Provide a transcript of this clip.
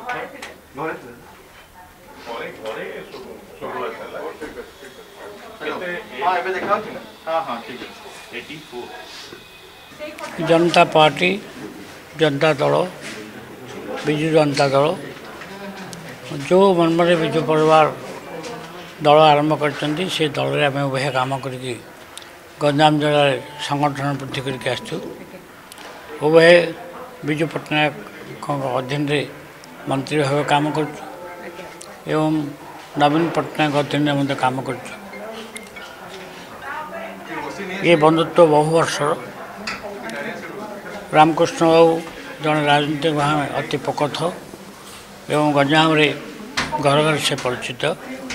जनता party Janata Dal Biju Janata Dal जो मन में विजु परिवार दल आरंभ कर दल में आम उभय काम कर गंजाम जिले संगठन वृद्धि करके उभय विजु पट्टनायक अधीन मंत्री भाव काम कर नवीन पट्टनायक अधीन में काम कर ये बंधुत्व बहु वर्ष रामकृष्ण बाबू जड़े राजनीतिक भाव अति प्रकथ एवं गंजाम घर घर से परिचित।